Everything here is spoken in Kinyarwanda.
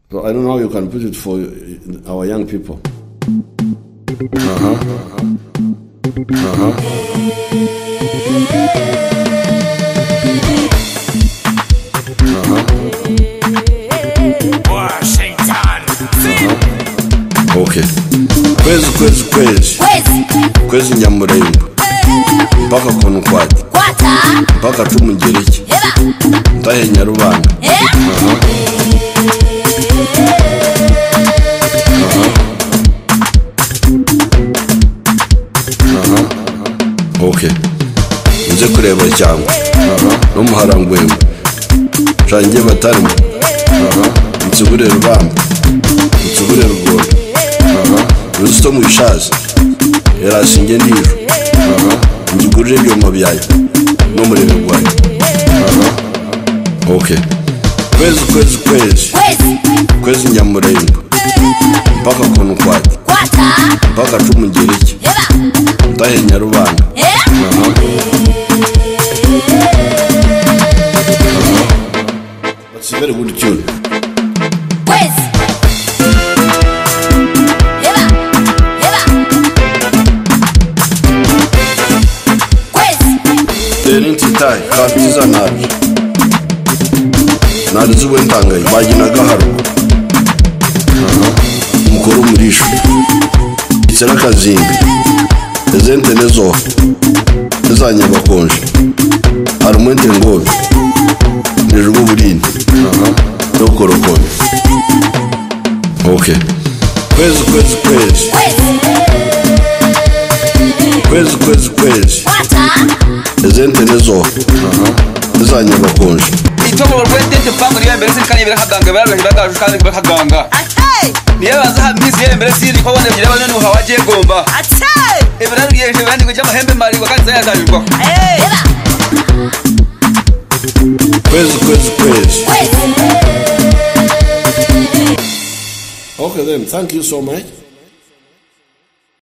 So I don't know how you can put it for our young people. Washington. Okay. Kwezi Nyamurembo mpaka Konkwati mpaka Cumugereki Tahe Nyarubanga. Okay. Nze kureba cyangwa no muharangwemo cange batarimo nsubure Rubamba nsubure Rugondo Rusto Mwishazi Yarasinge Ndiro ngigurire byo mabyaye no murebe gwaye. Okay. Kwezi Nyamurembo mpaka Konkwati mpaka Cumugereki Tahe Nyarubanga. That's a very good tune. Ntitaye kantiza nabi narizuwe ntangaye baginaga haruko umukoro umurisho itera kazimbi ezente nezo ezanya bakonje arumwente ngobe nejugo burindi nokorokone. Okay. Kwezi ezente nezo ezanya bakonje itomo rwendete pango ya mbere sikanye birahaganga baragaje kandi bakaganga niye baza hamisi ya mbere siri ko bone byaba none hawaje gomba ebaragiye bandi ko jamahembe mari wakanza yazajirwa. Kwezi. Okay then, thank you so much.